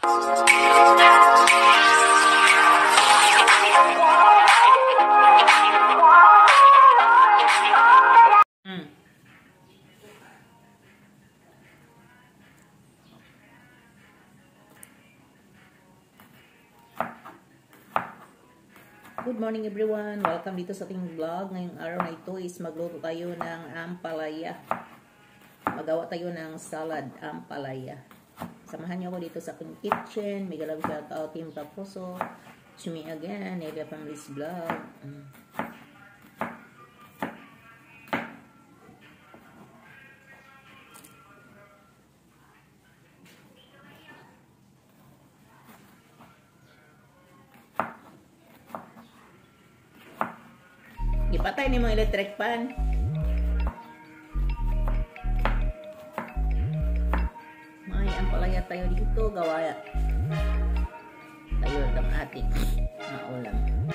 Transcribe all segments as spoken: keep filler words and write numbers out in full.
Good morning everyone! Welcome dito sa ating vlog. Ngayong araw na ito is magluto tayo ng ampalaya. Magawa tayo ng salad ampalaya. Samahan niyo ako dito sa aking kitchen. Mega love shout out Team Taposo. To me again, Elia Family's Vlog. Mm. Ipatay ni mo electric pan. May ampalaya tayo dito, gawaya. Tayo ng ating maulam.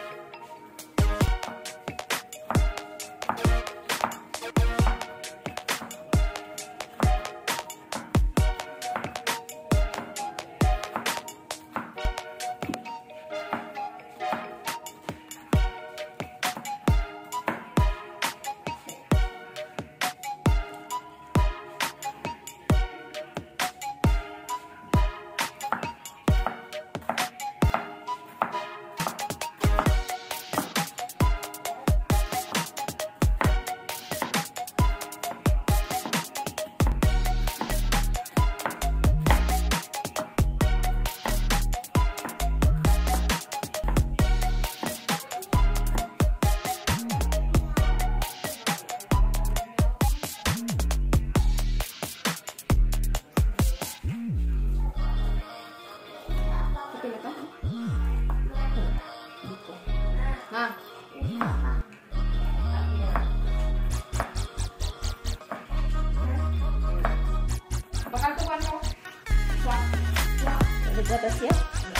Bakal tuan mo. Swap. Naggatas ya?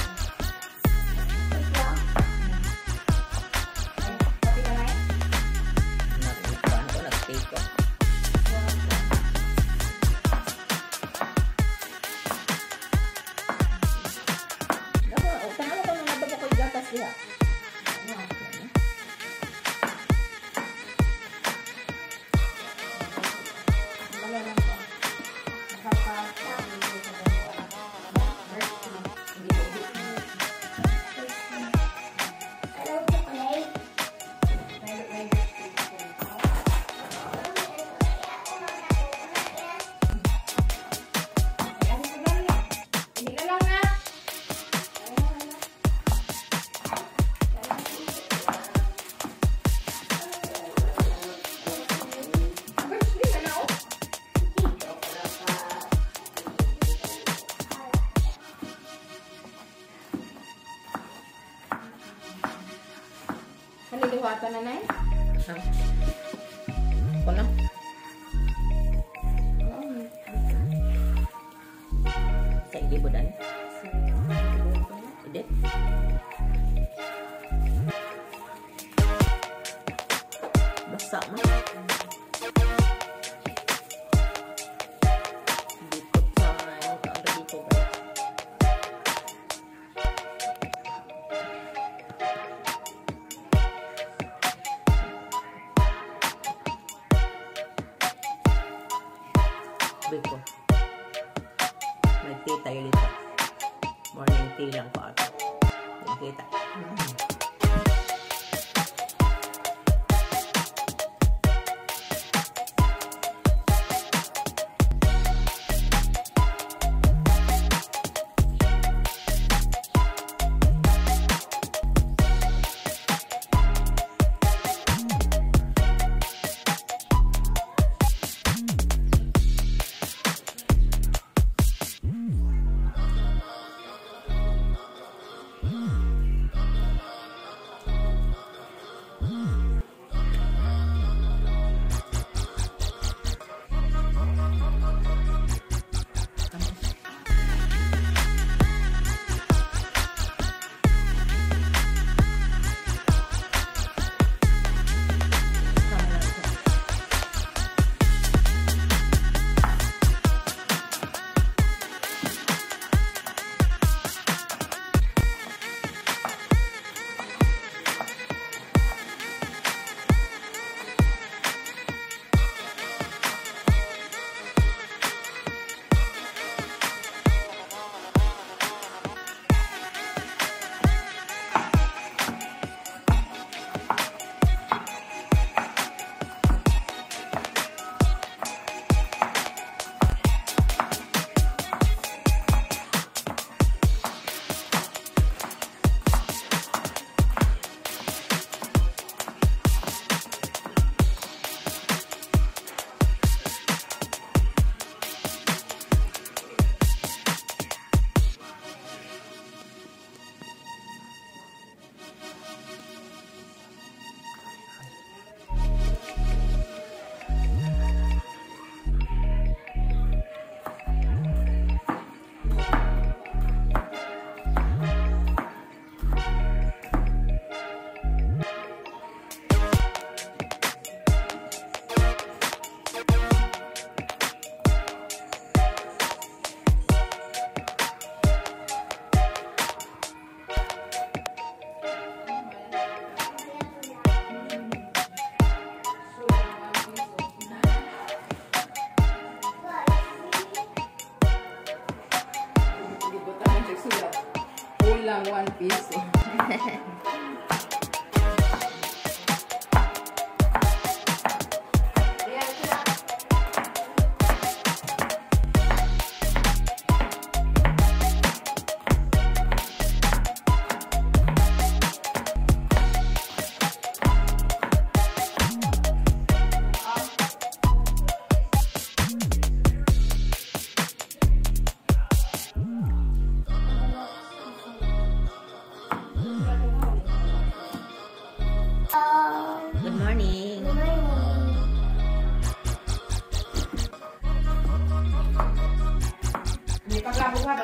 Tapi na lang. Nagpaano ko, nag-take ko. Naku, tanalo ko mga bago ko yung gatas diha. Naliwatan na nay? Ah. Ako lang. Sa ilibudan. Hindi. Basa mo. Dito tayo. Kaanda dito ba? Beko. May tea tayo dito. Morning tea lang po ako. Nakita. Mm. nagsulat. Kulang one piso. Good morning. May paglabo ka ba?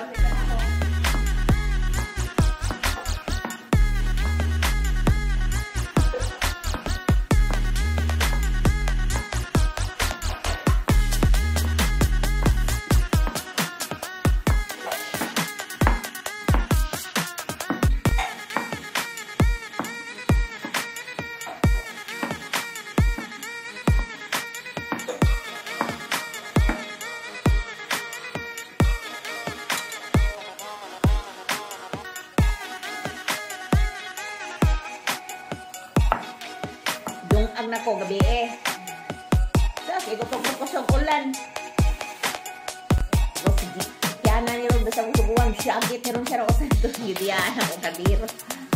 Yung ang nako gabi eh. Sak, iko pag kusog ulan. Ros kaya na ni ron basta kusuguan syagit ni ron siya ro sa ito gidiyan ako kadiro.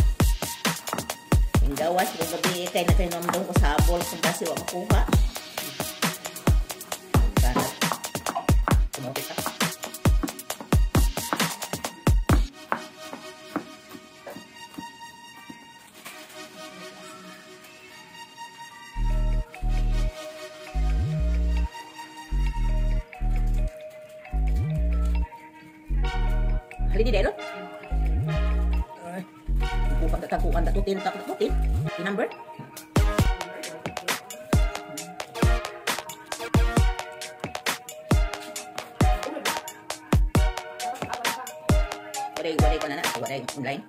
Yung gawas ko gabi kay na kay nomdong ko sabol kung kasi wa makuha. Sana. Kumote ka. Halidi dero. Ay. Upang tatakuan tatutin tatutin. Di number. Waday waday ko na na. Waday online.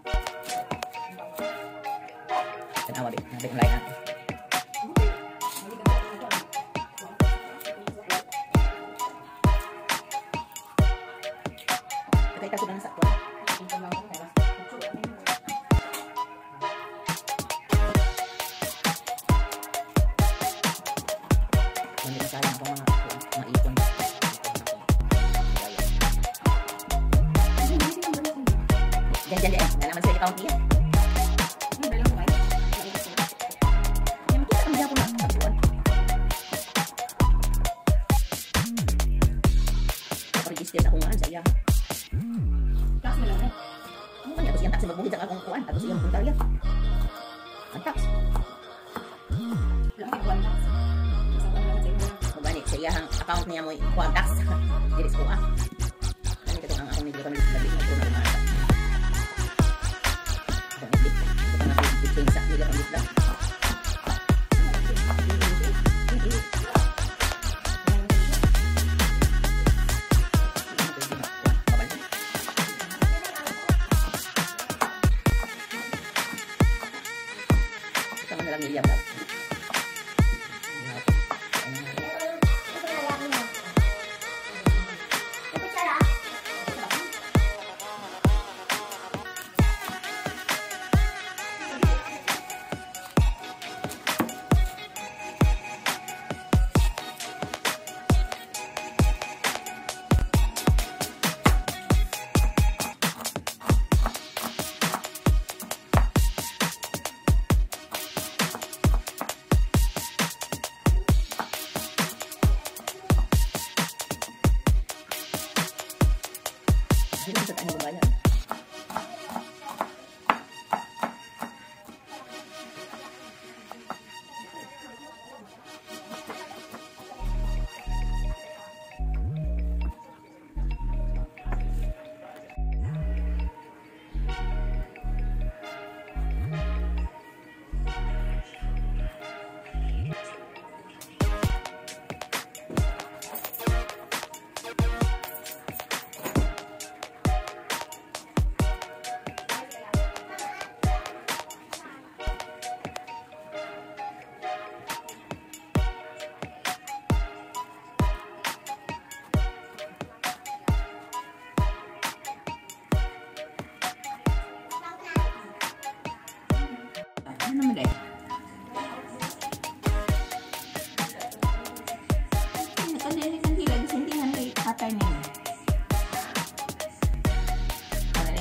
Tanawa din. Nabi online na. Kita sudah masak pun. Hindi sayang kung mga maipon. Diyan, diyan, diyan. Nga naman sila account niya. Yang kita kami ako na. Tapuan. Register ako nga saya. Tax mo lang eh. Ano kanya? Tapos yung tax na magbuhid ang akong kuwan. Tapos yung puntarya. Ang tax. Lang one tax. Mabanit sa iyang account niya mo kuwan tax. Diris ko ah. Ano ito ang akong nito kami labing na ito na lumata. Ito ang ibig. Ito ang ibig. I-change sa nila kami ito. Sama na lang niliyam lang.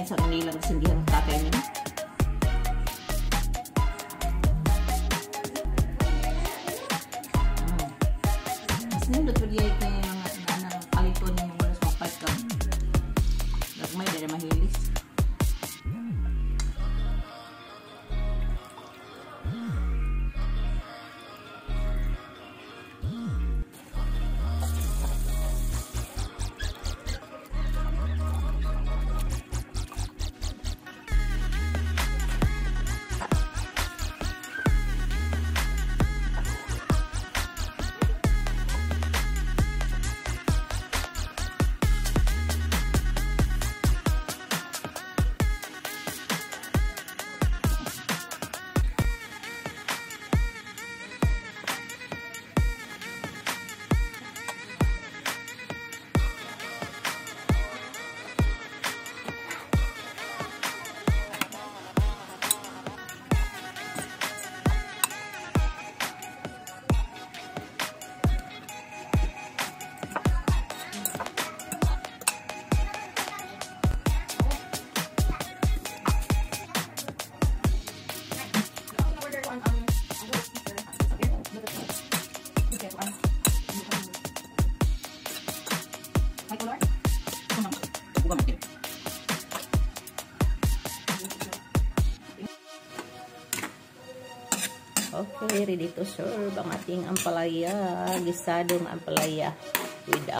sa Manila na sindihan tatay niya. Hmm. Mas nindot pa diya ito yung mga palito niya yung mga spapay ka. Nagmay dahil mahilis. Okay, ready to serve ang ating ampalaya, gisadong ampalaya with